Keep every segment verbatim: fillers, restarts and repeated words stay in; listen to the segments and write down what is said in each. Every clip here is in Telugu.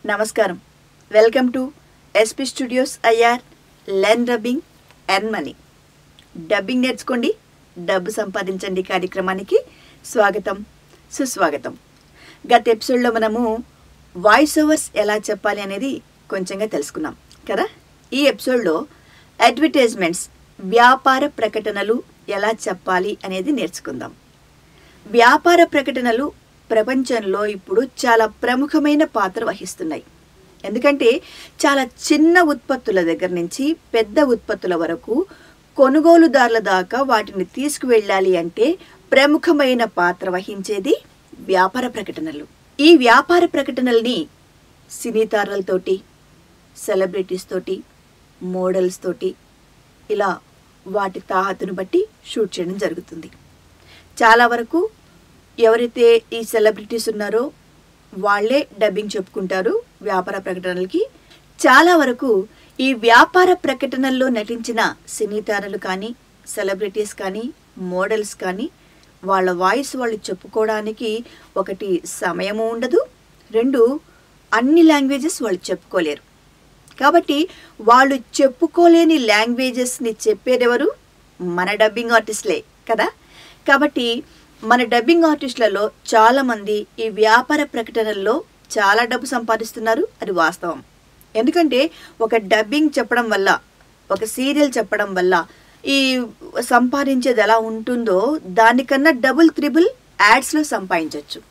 నమస్కారం. Welcome to SP studios IR learn dubbing earn money. Dubbing నేర్చుకోండి, డబ్బు సంపాదించండి కార్యక్రమానికి స్వాగతం, సుస్వాగతం. గత ఎపిసోడ్లో మనము వాయిస్ ఓవర్స్ ఎలా చెప్పాలి అనేది కొంచెంగా తెలుసుకున్నాం కదా. ఈ ఎపిసోడ్లో అడ్వర్టైజ్మెంట్స్ వ్యాపార ప్రకటనలు ఎలా చెప్పాలి అనేది నేర్చుకుందాం. వ్యాపార ప్రకటనలు ప్రపంచంలో ఇప్పుడు చాలా ప్రముఖమైన పాత్ర వహిస్తున్నాయి. ఎందుకంటే చాలా చిన్న ఉత్పత్తుల దగ్గర నుంచి పెద్ద ఉత్పత్తుల వరకు కొనుగోలుదారుల దాకా వాటిని తీసుకువెళ్ళాలి అంటే ప్రముఖమైన పాత్ర వహించేది వ్యాపార ప్రకటనలు. ఈ వ్యాపార ప్రకటనల్ని సినీ తారలతోటి, సెలబ్రిటీస్ తోటి, మోడల్స్ తోటి ఇలా వాటి తాహతును బట్టి షూట్ చేయడం జరుగుతుంది. చాలా వరకు ఎవరైతే ఈ సెలబ్రిటీస్ ఉన్నారో వాళ్ళే డబ్బింగ్ చెప్పుకుంటారు వ్యాపార ప్రకటనలకి. చాలా వరకు ఈ వ్యాపార ప్రకటనల్లో నటించిన సినీ తారలు కానీ, సెలబ్రిటీస్ కానీ, మోడల్స్ కానీ వాళ్ళ వాయిస్ వాళ్ళు చెప్పుకోవడానికి ఒకటి సమయము ఉండదు, రెండు అన్ని లాంగ్వేజెస్ వాళ్ళు చెప్పుకోలేరు. కాబట్టి వాళ్ళు చెప్పుకోలేని లాంగ్వేజెస్ని చెప్పేదెవరు? మన డబ్బింగ్ ఆర్టిస్టులే కదా. కాబట్టి మన డబ్బింగ్ ఆర్టిస్టులలో చాలామంది ఈ వ్యాపార ప్రకటనల్లో చాలా డబ్బు సంపాదిస్తున్నారు. అది వాస్తవం. ఎందుకంటే ఒక డబ్బింగ్ చెప్పడం వల్ల, ఒక సీరియల్ చెప్పడం వల్ల ఈ సంపాదించేది ఎలా ఉంటుందో దానికన్నా డబుల్ త్రిబుల్ యాడ్స్లో సంపాదించవచ్చు.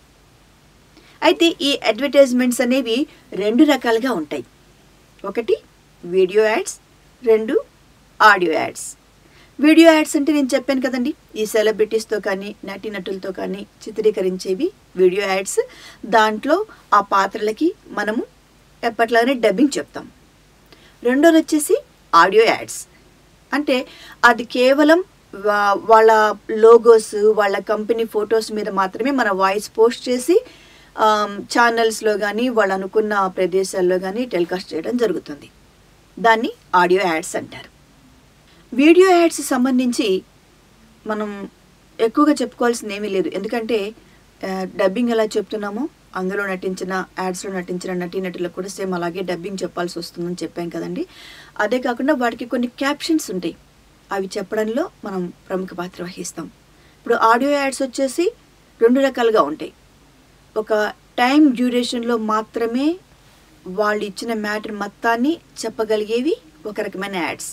అయితే ఈ అడ్వర్టైజ్మెంట్స్ అనేవి రెండు రకాలుగా ఉంటాయి. ఒకటి వీడియో యాడ్స్, రెండు ఆడియో యాడ్స్. వీడియో యాడ్స్ అంటే నేను చెప్పాను కదండి, ఈ సెలబ్రిటీస్తో కానీ నటీనటులతో కానీ చిత్రీకరించేవి వీడియో యాడ్స్. దాంట్లో ఆ పాత్రలకి మనము ఎప్పట్లానే డబ్బింగ్ చెప్తాం. రెండోది వచ్చేసి ఆడియో యాడ్స్. అంటే అది కేవలం వాళ్ళ లోగోస్, వాళ్ళ కంపెనీ ఫొటోస్ మీద మాత్రమే మన వాయిస్ పోస్ట్ చేసి ఛానల్స్లో కానీ వాళ్ళు అనుకున్న ప్రదేశాల్లో కానీ టెలికాస్ట్ చేయడం జరుగుతుంది. దాన్ని ఆడియో యాడ్స్ అంటారు. వీడియో యాడ్స్ సంబంధించి మనం ఎక్కువగా చెప్పుకోవాల్సింది ఏమీ లేదు. ఎందుకంటే డబ్బింగ్ ఎలా చెప్తున్నామో అందులో నటించిన యాడ్స్లో నటించిన నటీనటులకు కూడా సేమ్ అలాగే డబ్బింగ్ చెప్పాల్సి వస్తుందని చెప్పాం కదండి. అదే కాకుండా వాటికి కొన్ని క్యాప్షన్స్ ఉంటాయి, అవి చెప్పడంలో మనం ప్రముఖ పాత్ర వహిస్తాం. ఇప్పుడు ఆడియో యాడ్స్ వచ్చేసి రెండు రకాలుగా ఉంటాయి. ఒక టైం డ్యూరేషన్లో మాత్రమే వాళ్ళు ఇచ్చిన మ్యాటర్ మొత్తాన్ని చెప్పగలిగేవి ఒక రకమైన యాడ్స్.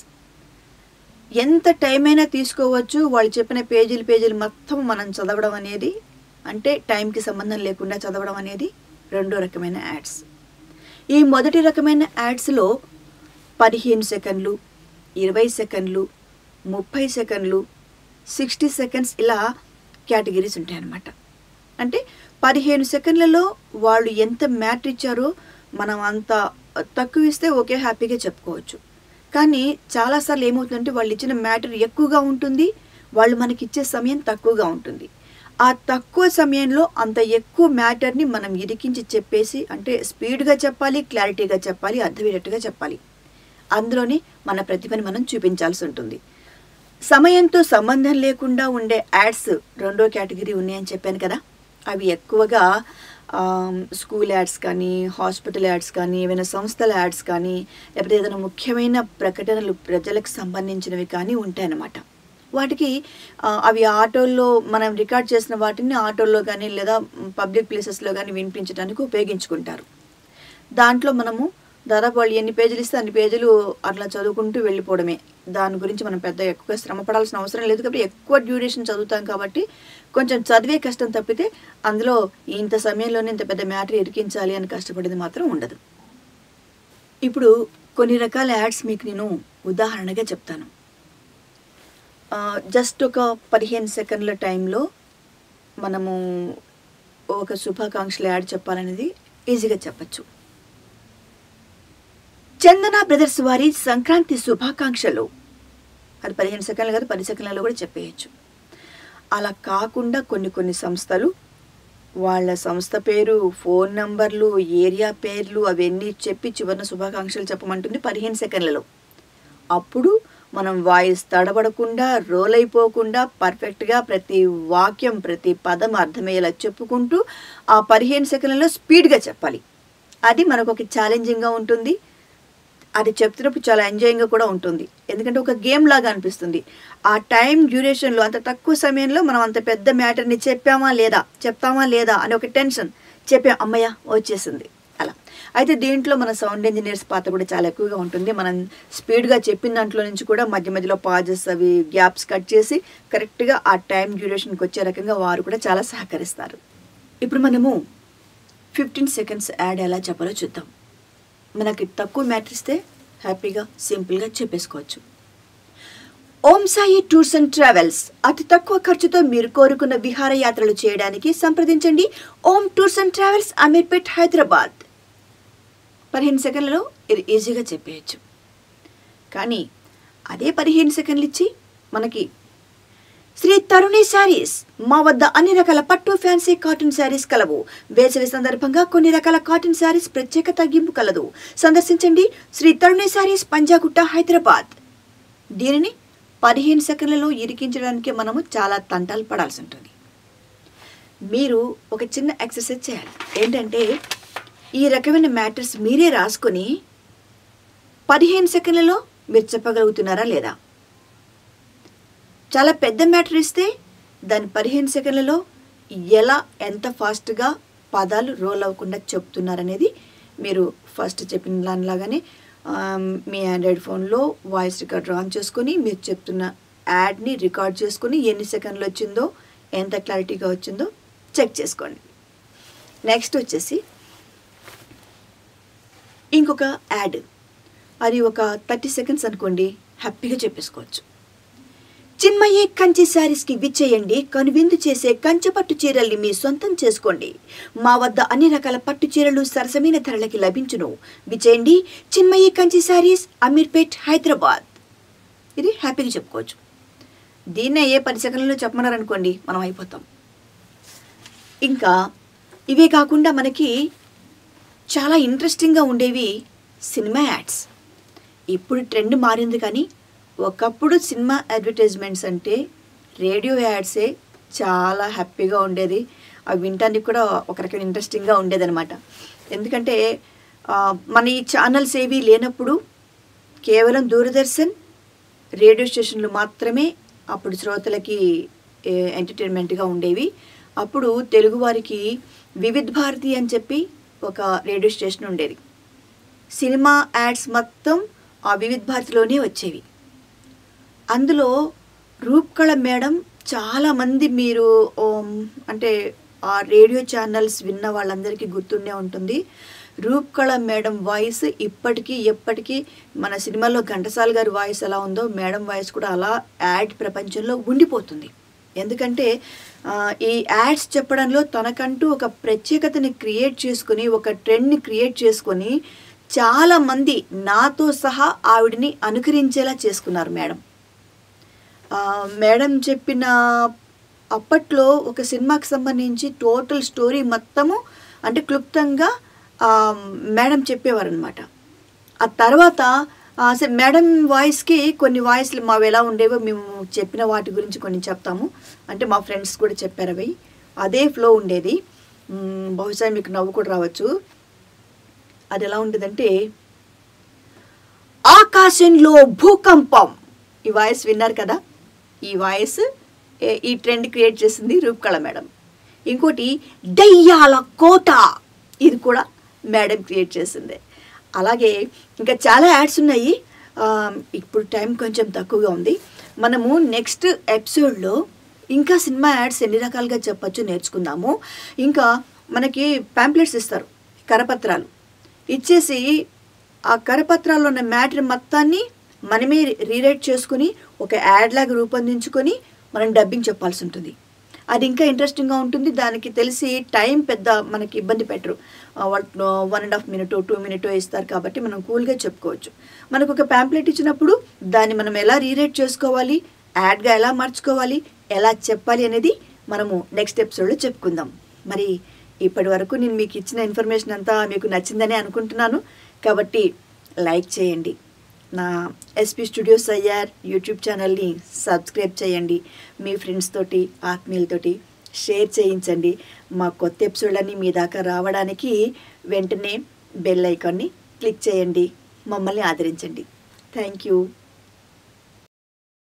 ఎంత టైం అయినా తీసుకోవచ్చు, వాళ్ళు చెప్పిన పేజీలు పేజీలు మొత్తం మనం చదవడం అనేది, అంటే టైంకి సంబంధం లేకుండా చదవడం అనేది రెండో రకమైన యాడ్స్. ఈ మొదటి రకమైన యాడ్స్లో పదిహేను సెకండ్లు, ఇరవై సెకండ్లు, ముప్పై సెకండ్లు, సిక్స్టీ సెకండ్స్ ఇలా కేటగిరీస్ ఉంటాయి అన్నమాట. అంటే పదిహేను సెకండ్లలో వాళ్ళు ఎంత మ్యాటర్ ఇచ్చారో మనం అంత తక్కువ ఇస్తే ఓకే హ్యాపీగా చెప్పుకోవచ్చు. కానీ చాలాసార్లు ఏమవుతుందంటే వాళ్ళు ఇచ్చిన మ్యాటర్ ఎక్కువగా ఉంటుంది, వాళ్ళు మనకి ఇచ్చే సమయం తక్కువగా ఉంటుంది. ఆ తక్కువ సమయంలో అంత ఎక్కువ మ్యాటర్ని మనం ఇరికించి చెప్పేసి, అంటే స్పీడ్గా చెప్పాలి, క్లారిటీగా చెప్పాలి, అర్థమయ్యేటట్టుగా చెప్పాలి. అందులోనే మన ప్రతిభని మనం చూపించాల్సి ఉంటుంది. సమయంతో సంబంధం లేకుండా ఉండే యాడ్స్ రెండో కేటగిరీ ఉన్నాయని చెప్పాను కదా. అవి ఎక్కువగా స్కూల్ యాడ్స్ కానీ, హాస్పిటల్ యాడ్స్ కానీ, ఏమైనా సంస్థల యాడ్స్ కానీ, లేకపోతే ఏదైనా ముఖ్యమైన ప్రకటనలు ప్రజలకు సంబంధించినవి కానీ ఉంటాయన్నమాట. వాటికి అవి ఆటోల్లో మనం రికార్డ్ చేసిన వాటిని ఆటోల్లో కానీ లేదా పబ్లిక్ ప్లేసెస్లో కానీ వినిపించడానికి ఉపయోగించుకుంటారు. దాంట్లో మనము దాదాపు వాళ్ళు ఎన్ని పేజీలు ఇస్తే అన్ని పేజీలు అట్లా చదువుకుంటూ వెళ్ళిపోవడమే. దాని గురించి మనం పెద్ద ఎక్కువ శ్రమ పడాల్సిన అవసరం లేదు. కాబట్టి ఎక్కువ డ్యూరేషన్ చదువుతాం కాబట్టి కొంచెం చదివే కష్టం తప్పితే అందులో ఇంత సమయంలోనే ఇంత పెద్ద మ్యాటర్ ఇరికించాలి అని కష్టపడేది మాత్రం ఉండదు. ఇప్పుడు కొన్ని రకాల యాడ్స్ మీకు నేను ఉదాహరణగా చెప్తాను. జస్ట్ ఒక పదిహేను సెకండ్ల టైంలో మనము ఒక శుభాకాంక్షల యాడ్ చెప్పాలనేది ఈజీగా చెప్పచ్చు. చందన బ్రదర్స్ వారి సంక్రాంతి శుభాకాంక్షలు, అది పదిహేను సెకండ్లు కాదు పది సెకండ్లలో కూడా చెప్పేయచ్చు. అలా కాకుండా కొన్ని కొన్ని సంస్థలు వాళ్ళ సంస్థ పేరు, ఫోన్ నంబర్లు, ఏరియా పేర్లు అవన్నీ చెప్పి చివరిన శుభాకాంక్షలు చెప్పమంటుంది పదిహేను సెకండ్లలో. అప్పుడు మనం వాయిస్ తడబడకుండా, రోల్ అయిపోకుండా పర్ఫెక్ట్గా ప్రతి వాక్యం ప్రతి పదం అర్థమయ్యేలా చెప్పుకుంటూ ఆ పదిహేను సెకండ్లలో స్పీడ్గా చెప్పాలి. అది మనకు ఒక ఛాలెంజింగ్గా ఉంటుంది. అది చెప్తున్నప్పుడు చాలా ఎంజాయింగ్గా కూడా ఉంటుంది. ఎందుకంటే ఒక గేమ్ లాగా అనిపిస్తుంది. ఆ టైం డ్యూరేషన్లో అంత తక్కువ సమయంలో మనం అంత పెద్ద మ్యాటర్ని చెప్పామా లేదా చెప్తామా లేదా అని ఒక టెన్షన్. చెప్పాం, అమ్మయ్య వచ్చేసింది అలా. అయితే దీంట్లో మన సౌండ్ ఇంజనీర్స్ పాత్ర కూడా చాలా ఎక్కువగా ఉంటుంది. మనం స్పీడ్గా చెప్పిన దాంట్లో నుంచి కూడా మధ్య మధ్యలో పాజెస్ అవి గ్యాప్స్ కట్ చేసి కరెక్ట్గా ఆ టైం డ్యూరేషన్కి వచ్చే రకంగా వారు కూడా చాలా సహకరిస్తారు. ఇప్పుడు మనము ఫిఫ్టీన్ సెకండ్స్ యాడ్ ఎలా చెప్పాలో చూద్దాం. మనకి తక్కువ మ్యాటర్ ఇస్తే హ్యాపీగా సింపుల్గా చెప్పేసుకోవచ్చు. Om Sai tours and travels. అతి తక్కువ ఖర్చుతో మీరు కోరుకున్న విహారయాత్రలు చేయడానికి సంప్రదించండి. Om tours and travels, Ameerpet, Hyderabad. పదిహేను సెకండ్లలో ఇది ఈజీగా చెప్పేయచ్చు. కానీ అదే పదిహేను సెకండ్లు ఇచ్చి మనకి శ్రీ తరుణి శారీస్, మా వద్ద అన్ని రకాల పట్టు ఫ్యాన్సీ కాటన్ శారీస్ కలవు. వేసవి సందర్భంగా కొన్ని రకాల కాటన్ శారీస్ ప్రత్యేక తగ్గింపు కలదు. సందర్శించండి శ్రీ తరుణి శారీస్, పంజాగుట్ట, హైదరాబాద్. దీనిని పదిహేను సెకండ్లలో ఇరికించడానికి మనము చాలా తంటాలు పడాల్సి ఉంటుంది. మీరు ఒక చిన్న ఎక్సర్సైజ్ చేయాలి. ఏంటంటే ఈ రకమైన మ్యాటర్స్ మీరే రాసుకొని పదిహేను సెకండ్లలో మీరు చెప్పగలుగుతున్నారా లేదా. చాలా పెద్ద మ్యాటర్ ఇస్తే దాని పదిహేను సెకండ్లలో ఎలా ఎంత ఫాస్ట్గా పదాలు రోల్ అవ్వకుండా చెప్తున్నారనేది మీరు ఫస్ట్ చెప్పిన దానిలాగానే మీ ఆండ్రాయిడ్ ఫోన్లో వాయిస్ రికార్డర్ ఆన్ చేసుకొని మీరు చెప్తున్న యాడ్ని రికార్డ్ చేసుకొని ఎన్ని సెకండ్లు వచ్చిందో ఎంత క్లారిటీగా వచ్చిందో చెక్ చేసుకోండి. నెక్స్ట్ వచ్చేసి ఇంకొక యాడ్, అది ఒక థర్టీ సెకండ్స్ అనుకోండి, హ్యాపీగా చెప్పేసుకోవచ్చు. చిన్మయి కంచి శారీస్కి విచ్చేయండి. కనువిందు చేసే కంచె పట్టు చీరల్ని మీ సొంతం చేసుకోండి. మా వద్ద అన్ని రకాల పట్టు చీరలు సరసమైన ధరలకి లభించును. విచ్చేయండి చిన్మయి కంచి శారీస్, అమీర్పేట్, హైదరాబాద్. ఇది హ్యాపీగా చెప్పుకోవచ్చు. దీన్నే ఏ పది సెకండ్లలో చెప్పమన్నారనుకోండి మనం అయిపోతాం. ఇంకా ఇవే కాకుండా మనకి చాలా ఇంట్రెస్టింగ్గా ఉండేవి సినిమా యాడ్స్. ఇప్పుడు ట్రెండ్ మారింది, కానీ ఒకప్పుడు సినిమా అడ్వర్టైజ్మెంట్స్ అంటే రేడియో యాడ్సే చాలా హ్యాపీగా ఉండేది. అవి వినటానికి కూడా ఒక రకమైన ఇంట్రెస్టింగ్గా ఉండేదన్నమాట. ఎందుకంటే మన ఈ ఛానల్స్ ఏవి లేనప్పుడు కేవలం దూరదర్శన్ రేడియో స్టేషన్లు మాత్రమే అప్పుడు శ్రోతలకి ఎంటర్టైన్మెంట్గా ఉండేవి. అప్పుడు తెలుగువారికి వివిధ్ భారతి అని చెప్పి ఒక రేడియో స్టేషన్ ఉండేది. సినిమా యాడ్స్ మొత్తం ఆ వివిధ్ భారతిలోనే వచ్చేవి. అందులో రూప్కళ మేడం చాలామంది మీరు అంటే ఆ రేడియో ఛానల్స్ విన్న వాళ్ళందరికీ గుర్తుండే ఉంటుంది. రూప్కళ మేడం వాయిస్ ఇప్పటికీ ఎప్పటికీ మన సినిమాలో ఘంటసాల గారి వాయిస్ ఎలా ఉందో మేడం వాయిస్ కూడా అలా యాడ్ ప్రపంచంలో ఉండిపోతుంది. ఎందుకంటే ఈ యాడ్స్ చెప్పడంలో తనకంటూ ఒక ప్రత్యేకతని క్రియేట్ చేసుకుని ఒక ట్రెండ్ని క్రియేట్ చేసుకొని చాలామంది నాతో సహా ఆవిడని అనుకరించేలా చేసుకున్నారు మేడం. మేడం చెప్పిన అప్పట్లో ఒక సినిమాకి సంబంధించి టోటల్ స్టోరీ మొత్తము అంటే క్లుప్తంగా మేడం చెప్పేవారు అనమాట. ఆ తర్వాత మేడం వాయిస్కి కొన్ని వాయిస్లు మావి ఎలా ఉండేవో మేము చెప్పిన వాటి గురించి కొన్ని చెప్తాము. అంటే మా ఫ్రెండ్స్ కూడా చెప్పారు అవి. అదే ఫ్లో ఉండేది. బహుశా మీకు నవ్వు కూడా రావచ్చు. అది ఎలా ఉండేదంటే, ఆకాశంలో భూకంపం. ఈ వాయిస్ విన్నారు కదా. ఈ వాయిస్ ఈ ట్రెండ్ క్రియేట్ చేసింది రూప్కళ మేడం. ఇంకోటి దయ్యాల కోట, ఇది కూడా మేడం క్రియేట్ చేసింది. అలాగే ఇంకా చాలా యాడ్స్ ఉన్నాయి. ఇప్పుడు టైం కొంచెం తక్కువగా ఉంది. మనము నెక్స్ట్ ఎపిసోడ్లో ఇంకా సినిమా యాడ్స్ ఎన్ని రకాలుగా చెప్పచ్చు నేర్చుకుందాము. ఇంకా మనకి ప్యాంప్లెట్స్ ఇస్తారు, కరపత్రాలు ఇచ్చేసి ఆ కరపత్రాల్లో ఉన్న మ్యాటర్ మొత్తాన్ని మనమే రీరైట్ చేసుకుని ఒక యాడ్ లాగా రూపొందించుకొని మనం డబ్బింగ్ చెప్పాల్సి ఉంటుంది. అది ఇంకా ఇంట్రెస్టింగ్గా ఉంటుంది. దానికి తెలిసి టైం పెద్ద మనకి ఇబ్బంది పెట్టరు. One and half minute two minute ఇస్తారు కాబట్టి మనం కూల్గా చెప్పుకోవచ్చు. మనకు ఒక ప్యాంప్లెట్ ఇచ్చినప్పుడు దాన్ని మనం ఎలా రీరైట్ చేసుకోవాలి, యాడ్గా ఎలా మార్చుకోవాలి, ఎలా చెప్పాలి అనేది మనము నెక్స్ట్ ఎపిసోడ్లో చెప్పుకుందాం. మరి ఇప్పటి వరకు నేను మీకు ఇచ్చిన ఇన్ఫర్మేషన్ అంతా మీకు నచ్చిందని అనుకుంటున్నాను. కాబట్టి లైక్ చేయండి, నా ఎస్పీ స్టూడియోస్ అయ్యార్ యూట్యూబ్ ఛానల్ని సబ్స్క్రైబ్ చేయండి, మీ ఫ్రెండ్స్ తోటి ఆత్మీయులతోటి షేర్ చేయించండి. మా కొత్త ఎపిసోడ్లన్నీ మీ దాకా రావడానికి వెంటనే బెల్ ఐకాన్ని క్లిక్ చేయండి. మమ్మల్ని ఆదరించండి. Thank you.